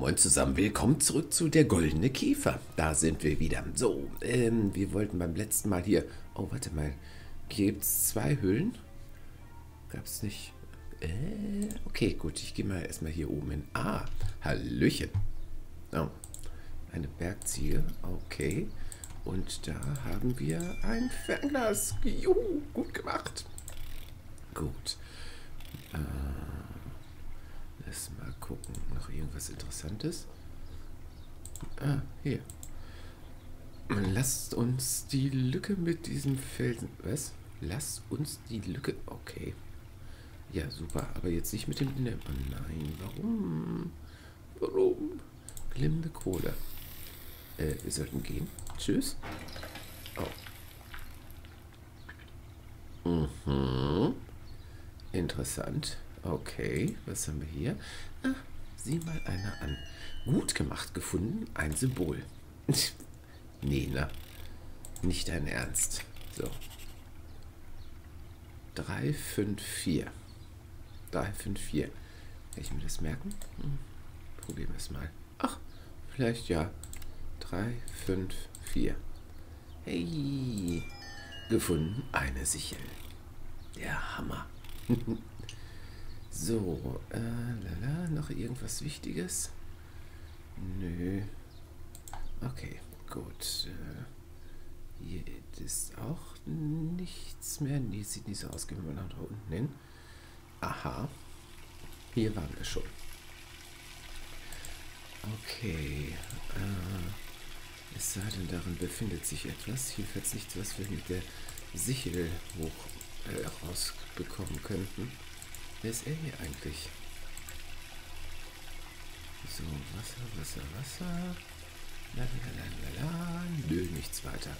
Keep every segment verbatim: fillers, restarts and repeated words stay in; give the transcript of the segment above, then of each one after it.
moin zusammen, willkommen zurück zu der Goldene Käfer. Da sind wir wieder. So, ähm, wir wollten beim letzten Mal hier... Oh, warte mal. Hier gibt es zwei Höhlen. Gab es nicht... Äh, okay, gut, ich gehe mal erstmal hier oben hin. Ah, Hallöchen. Oh, eine Bergziege, okay. Und da haben wir ein Fernglas. Juhu, gut gemacht. Gut. Äh... Lass mal gucken. Noch irgendwas Interessantes? Ah, hier. Lasst uns die Lücke mit diesem Felsen... Was? Lasst uns die Lücke... Okay. Ja, super. Aber jetzt nicht mit dem... Oh nein, warum? Warum? Glimmende Kohle. Äh, wir sollten gehen. Tschüss. Oh. Mhm. Interessant. Okay, was haben wir hier? Ah, sieh mal einer an. Gut gemacht gefunden, ein Symbol. Nee, ne? Nicht dein Ernst. So. drei fünf vier. drei fünf vier. Kann ich mir das merken? Hm. Probieren wir es mal. Ach, vielleicht ja. drei fünf vier. Hey. Gefunden, eine Sichel. Der Hammer. So, äh, lala, noch irgendwas Wichtiges? Nö. Okay, gut. Äh, hier ist auch nichts mehr. Nee, sieht nicht so aus. Gehen wir mal nach da unten hin. Aha. Hier waren wir schon. Okay. Äh, es sei denn, darin befindet sich etwas. Jedenfalls nichts, was wir mit der Sichel hoch äh, rausbekommen könnten. Wer ist er hier eigentlich? So, Wasser, Wasser, Wasser. Lalalala. Nö, nichts weiter.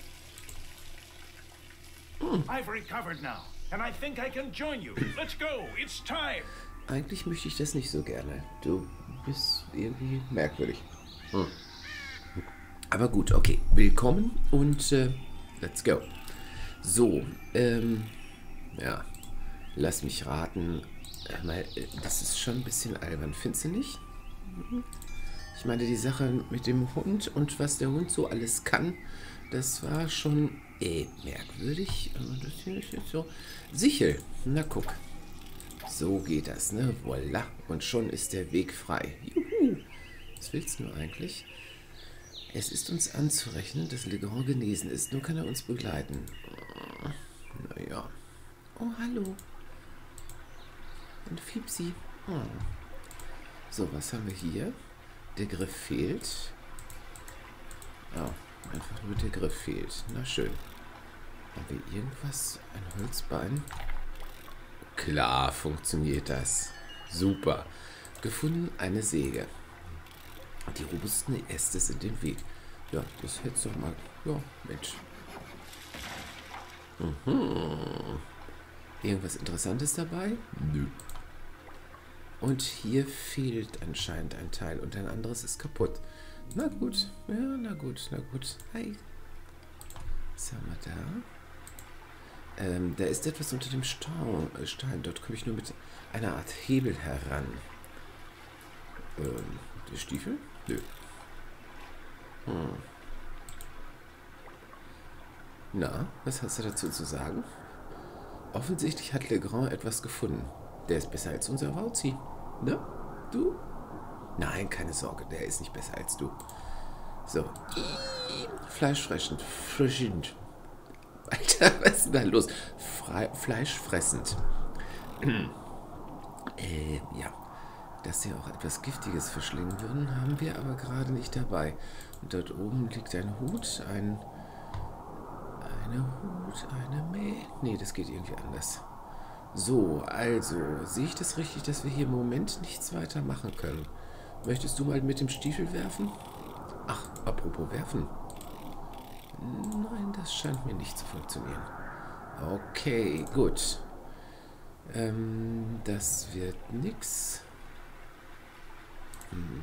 Hm. I've recovered now, and I think I can join you. Let's go, it's time. Eigentlich möchte ich das nicht so gerne. Du bist irgendwie merkwürdig. Hm. Aber gut, okay. Willkommen und äh, let's go. So, ähm, ja. Lass mich raten. Das ist schon ein bisschen albern, findest du nicht? Ich meine, die Sache mit dem Hund und was der Hund so alles kann, das war schon eh merkwürdig. Das hier ist jetzt so. Sichel, na guck. So geht das, ne? Voila. Und schon ist der Weg frei. Juhu. Was willst du eigentlich? Es ist uns anzurechnen, dass Legrand genesen ist. Nur kann er uns begleiten. Naja. Oh, hallo. Und Fiepsi. Hm. So, was haben wir hier? Der Griff fehlt. Oh, einfach nur der Griff fehlt. Na schön. Haben wir irgendwas? Ein Holzbein? Klar funktioniert das. Super. Gefunden eine Säge. Die robusten Äste sind im Weg. Ja, das hättest du doch mal... Ja, Mensch. Mhm. Irgendwas Interessantes dabei? Nö. Und hier fehlt anscheinend ein Teil und ein anderes ist kaputt. Na gut, ja, na gut, na gut. Hi. Was haben wir da? Ähm, da ist etwas unter dem Stein. Stein. Dort komme ich nur mit einer Art Hebel heran. Ähm, der Stiefel? Nö. Hm. Na, was hast du dazu zu sagen? Offensichtlich hat Legrand etwas gefunden. Der ist besser als unser Wauzi. Ne? Du? Nein, keine Sorge, der ist nicht besser als du. So. Fleischfressend. Frischend. Alter, was ist denn da los? Fre Fleischfressend. äh, ja. Dass sie auch etwas Giftiges verschlingen würden, haben wir aber gerade nicht dabei. Und dort oben liegt ein Hut, ein... Eine Hut, eine Mäh... Nee, das geht irgendwie anders. So, also, sehe ich das richtig, dass wir hier im Moment nichts weiter machen können? Möchtest du mal mit dem Stiefel werfen? Ach, apropos werfen. Nein, das scheint mir nicht zu funktionieren. Okay, gut. Ähm, das wird nix. Hm.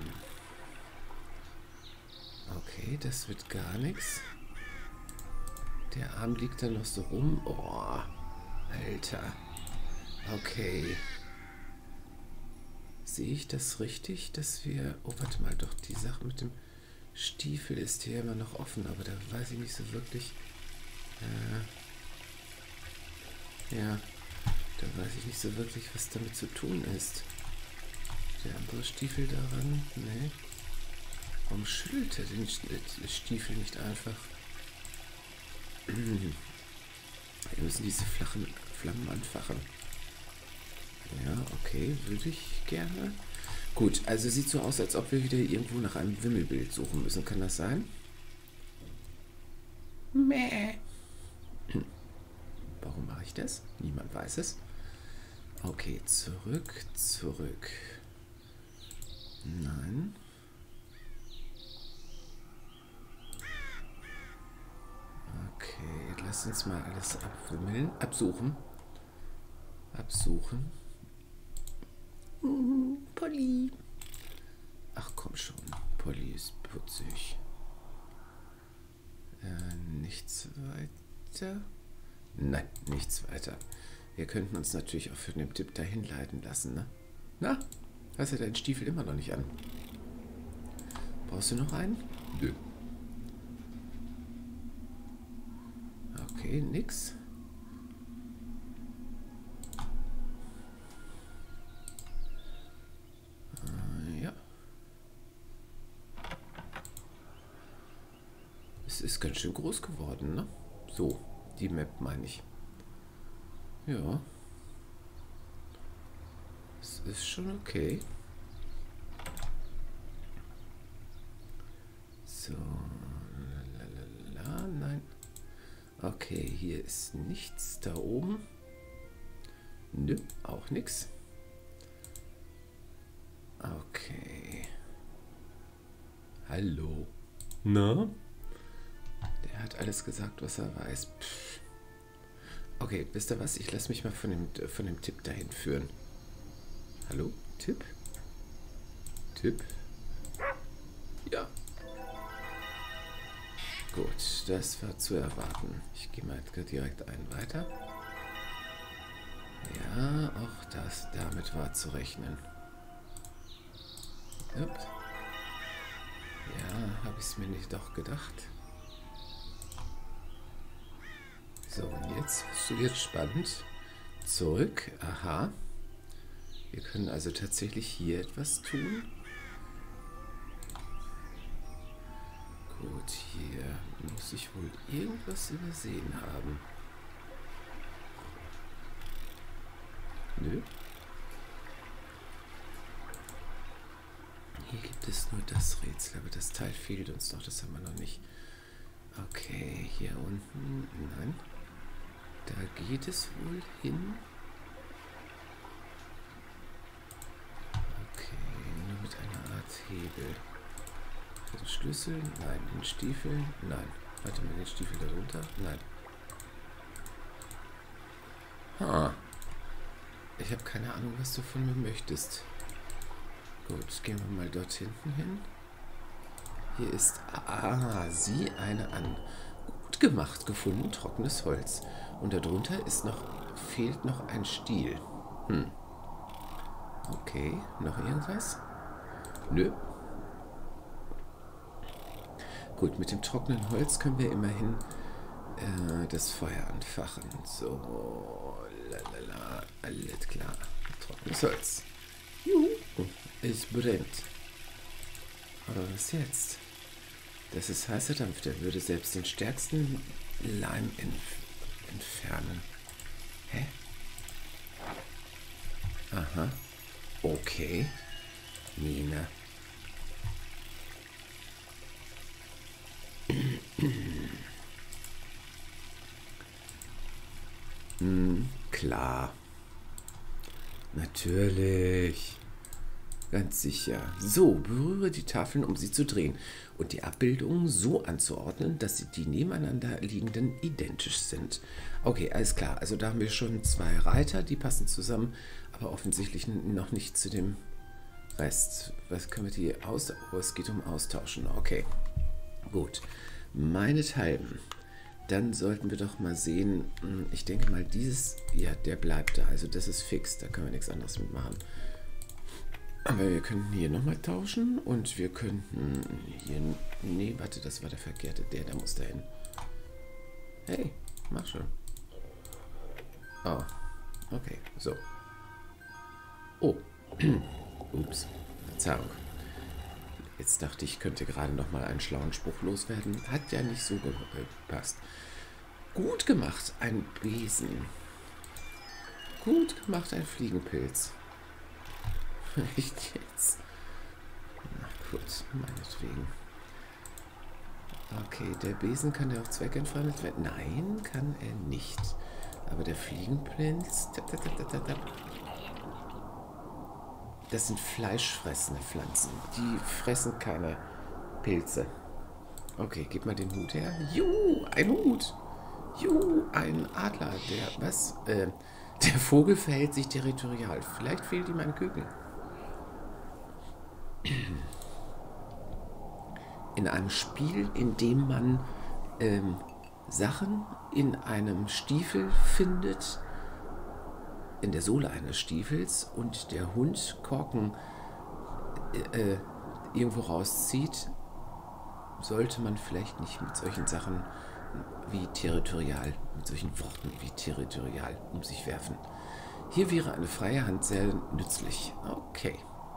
Okay, das wird gar nichts. Der Arm liegt da noch so rum. Oh, Alter. Okay. Sehe ich das richtig, dass wir... Oh, warte mal, doch, die Sache mit dem Stiefel ist hier immer noch offen, aber da weiß ich nicht so wirklich... Äh, ja, da weiß ich nicht so wirklich, was damit zu tun ist. Der andere Stiefel daran? Nee. Warum schüttelt er den Stiefel nicht einfach? Wir müssen diese flachen Flammen anfachen. Ja, okay, würde ich gerne. Gut, also sieht so aus, als ob wir wieder irgendwo nach einem Wimmelbild suchen müssen. Kann das sein? Mäh. Warum mache ich das? Niemand weiß es. Okay, zurück, zurück. Nein. Okay, lass uns mal alles abwimmeln. Absuchen. Absuchen. Uh, Polly. Ach komm schon. Polly ist putzig. Äh, nichts weiter. Nein, nichts weiter. Wir könnten uns natürlich auch für den Tipp dahin leiten lassen, ne? Na, hast du deinen Stiefel immer noch nicht an? Brauchst du noch einen? Nö. Okay, nix. Äh, ja. Es ist ganz schön groß geworden, ne? So, die Map meine ich. Ja. Es ist schon okay. So. Lalala, nein. Okay, hier ist nichts. Da oben. Nö, auch nichts. Okay. Hallo. Na? Der hat alles gesagt, was er weiß. Pff. Okay, wisst ihr was? Ich lasse mich mal von dem, von dem Tipp dahin führen. Hallo? Tipp? Tipp? Ja. Gut, das war zu erwarten. Ich gehe mal direkt einen weiter. Ja, auch das, damit war zu rechnen. Ups. Ja, habe ich es mir nicht doch gedacht. So, und jetzt wird spannend. Zurück. Aha. Wir können also tatsächlich hier etwas tun. Gut, hier muss ich wohl irgendwas übersehen haben. Nö. Hier gibt es nur das Rätsel, aber das Teil fehlt uns noch, das haben wir noch nicht. Okay, hier unten, nein. Da geht es wohl hin. Okay, nur mit einer Art Hebel. Den Schlüssel? Nein. Den Stiefel? Nein. Warte mal, den Stiefel darunter? Nein. Ha. Ich habe keine Ahnung, was du von mir möchtest. Gut, gehen wir mal dort hinten hin. Hier ist, ah, sieh eine an. Gut gemacht, gefunden, trockenes Holz. Und darunter ist noch, fehlt noch ein Stiel. Hm. Okay, noch irgendwas? Nö. Gut, mit dem trockenen Holz können wir immerhin äh, das Feuer anfachen. So, lalala, alles klar. Trockenes Holz. Juhu, es brennt. Aber was jetzt? Das ist heißer Dampf, der würde selbst den stärksten Leim entf entfernen. Hä? Aha. Okay. Nina. hm, klar. Natürlich. Ganz sicher. So, berühre die Tafeln, um sie zu drehen und die Abbildungen so anzuordnen, dass sie die nebeneinander liegenden identisch sind. Okay, alles klar. Also da haben wir schon zwei Reiter, die passen zusammen, aber offensichtlich noch nicht zu dem Rest. Was können wir die aus... Oh, es geht um Austauschen. Okay, gut. Meinethalben. Dann sollten wir doch mal sehen, ich denke mal dieses... Ja, der bleibt da. Also das ist fix, da können wir nichts anderes mitmachen. Aber wir könnten hier nochmal tauschen und wir könnten hier... Nee, warte, das war der verkehrte. Der, der muss da hin. Hey, mach schon. Oh, okay, so. Oh, ups, Verzeihung. Jetzt dachte ich, könnte gerade nochmal einen schlauen Spruch loswerden. Hat ja nicht so gepasst. Gut gemacht, ein Besen. Gut gemacht, ein Fliegenpilz. Echt jetzt? Na gut, meinetwegen. Okay, der Besen kann ja auch zweckentfremdet werden. Nein, kann er nicht. Aber der Fliegenpilz... Das sind fleischfressende Pflanzen. Die fressen keine Pilze. Okay, gib mal den Hut her. Juhu, ein Hut. Juhu, ein Adler. Der, was? Äh, der Vogel verhält sich territorial. Vielleicht fehlt ihm ein Kügel. In einem Spiel, in dem man ähm, Sachen in einem Stiefel findet, in der Sohle eines Stiefels, und der Hund Korken äh, irgendwo rauszieht, sollte man vielleicht nicht mit solchen Sachen wie territorial, mit solchen Worten wie territorial um sich werfen. Hier wäre eine freie Hand sehr nützlich. Okay.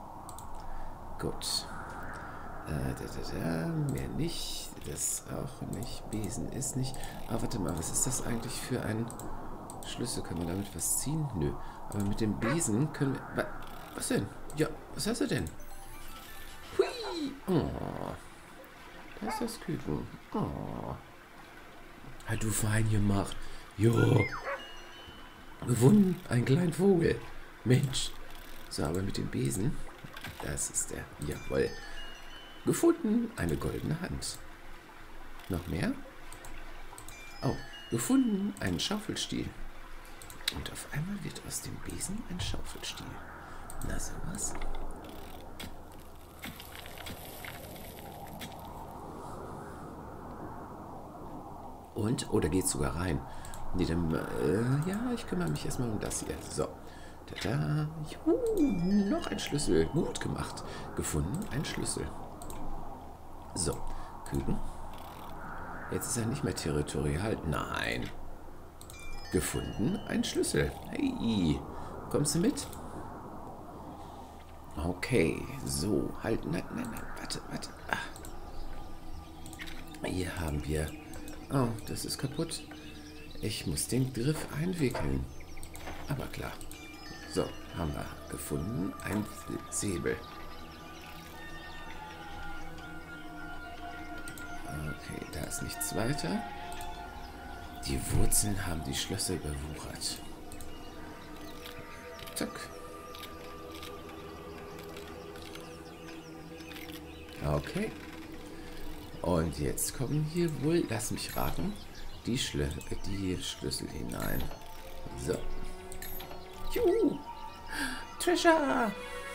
Gut. Äh, da, da, da, mehr nicht. Das auch nicht. Besen ist nicht. Aber warte mal, was ist das eigentlich für ein Schlüssel? Können wir damit was ziehen? Nö. Aber mit dem Besen können wir... Was denn? Ja, was hast du denn? Hui! Oh. Da ist das Küken. Oh. Hat du fein gemacht. Jo. Gefunden. Ein kleiner Vogel. Mensch. So, aber mit dem Besen... Das ist der. Jawohl. Gefunden. Eine goldene Hand. Noch mehr? Oh. Gefunden. Einen Schaufelstiel. Und auf einmal wird aus dem Besen ein Schaufelstiel. Na sowas. Und, oder geht sogar rein? Nee, dann, äh, ja, ich kümmere mich erstmal um das hier. So. Tada. Juhu, noch ein Schlüssel. Gut gemacht. Gefunden, ein Schlüssel. So. Küken. Jetzt ist er nicht mehr territorial. Nein. Gefunden, ein Schlüssel. Hey. Kommst du mit? Okay. So. Halt. Nein, nein, nein. Warte, warte. Ah. Hier haben wir... Oh, das ist kaputt. Ich muss den Griff einwickeln. Aber klar. So, haben wir gefunden. Ein Säbel. Okay, da ist nichts weiter. Die Wurzeln haben die Schlösser überwuchert. Zack. Okay. Und jetzt kommen hier wohl, lass mich raten, die, Schlö die Schlüssel hinein. So. Juhu! Treasure!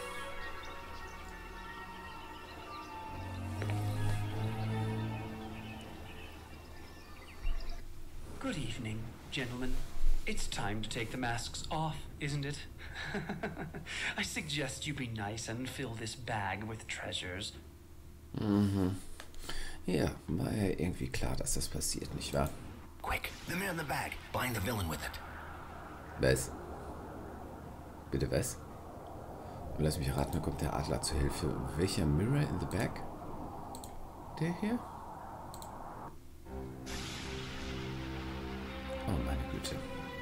Good evening, gentlemen. It's time to take the masks off, isn't it? I suggest you be nice and fill this bag with treasures. Mhm. Ja, war ja irgendwie klar, dass das passiert, nicht wahr? Quick, the mirror in the bag. Blind the villain with it. Was? Bitte was? Und lass mich raten, da kommt der Adler zur Hilfe. Welcher Mirror in the bag? Der hier? Oh, meine Güte.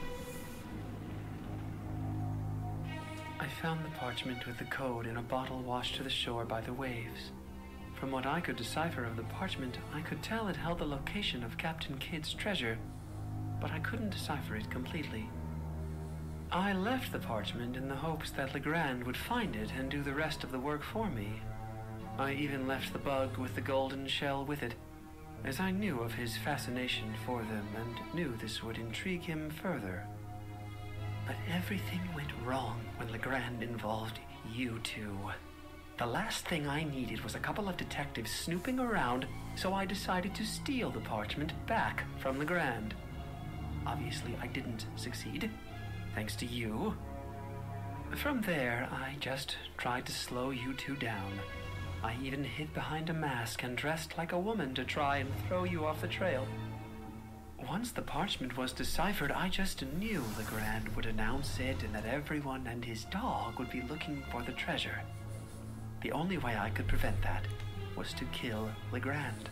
I found the parchment with the code in a bottle washed to the shore by the waves. From what I could decipher of the parchment, I could tell it held the location of Captain Kidd's treasure, but I couldn't decipher it completely. I left the parchment in the hopes that Legrand would find it and do the rest of the work for me. I even left the bug with the golden shell with it, as I knew of his fascination for them and knew this would intrigue him further. But everything went wrong when Legrand involved you two. The last thing I needed was a couple of detectives snooping around, so I decided to steal the parchment back from Legrand. Obviously, I didn't succeed, thanks to you. From there, I just tried to slow you two down. I even hid behind a mask and dressed like a woman to try and throw you off the trail. Once the parchment was deciphered, I just knew Legrand would announce it and that everyone and his dog would be looking for the treasure. The only way I could prevent that was to kill Legrand.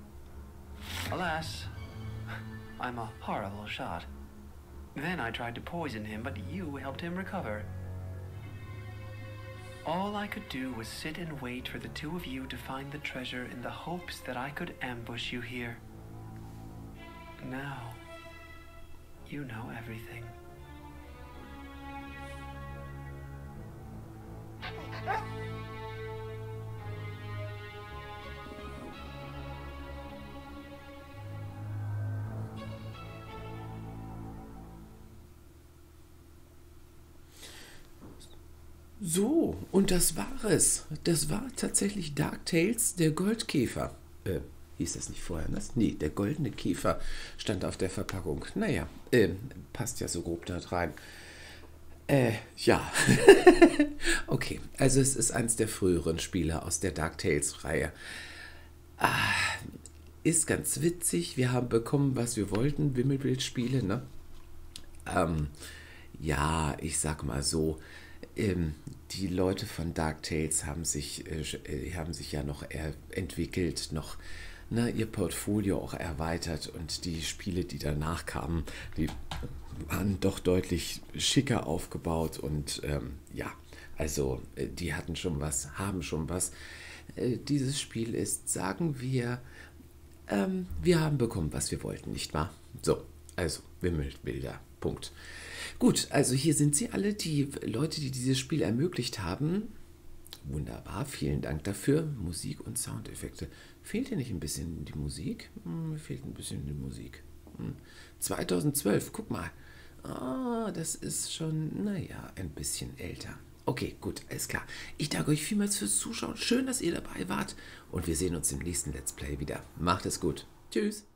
Alas, I'm a horrible shot. Then I tried to poison him, but you helped him recover. All I could do was sit and wait for the two of you to find the treasure in the hopes that I could ambush you here. Now, you know everything. So, und das war es. Das war tatsächlich Dark Tales, der Goldkäfer. Äh, hieß das nicht vorher, ne? Nee, der goldene Käfer stand auf der Verpackung. Naja, äh, passt ja so grob da rein. Äh, ja. Okay, also es ist eins der früheren Spiele aus der Dark Tales-Reihe. Ah, ist ganz witzig. Wir haben bekommen, was wir wollten. Wimmelbildspiele, ne? Ähm, ja, ich sag mal so, ähm, die Leute von Dark Tales haben sich, äh, haben sich ja noch er entwickelt, noch ne, ihr Portfolio auch erweitert und die Spiele, die danach kamen, die waren doch deutlich schicker aufgebaut und ähm, ja, also äh, die hatten schon was, haben schon was. Äh, dieses Spiel ist, sagen wir, ähm, wir haben bekommen, was wir wollten, nicht wahr? So, also Wimmelbilder, Punkt. Gut, also hier sind sie alle, die Leute, die dieses Spiel ermöglicht haben. Wunderbar, vielen Dank dafür. Musik und Soundeffekte. Fehlt dir nicht ein bisschen die Musik? Hm, mir fehlt ein bisschen die Musik. Hm. zweitausendzwölf, guck mal. Ah, das ist schon, naja, ein bisschen älter. Okay, gut, alles klar. Ich danke euch vielmals fürs Zuschauen. Schön, dass ihr dabei wart. Und wir sehen uns im nächsten Let's Play wieder. Macht es gut. Tschüss.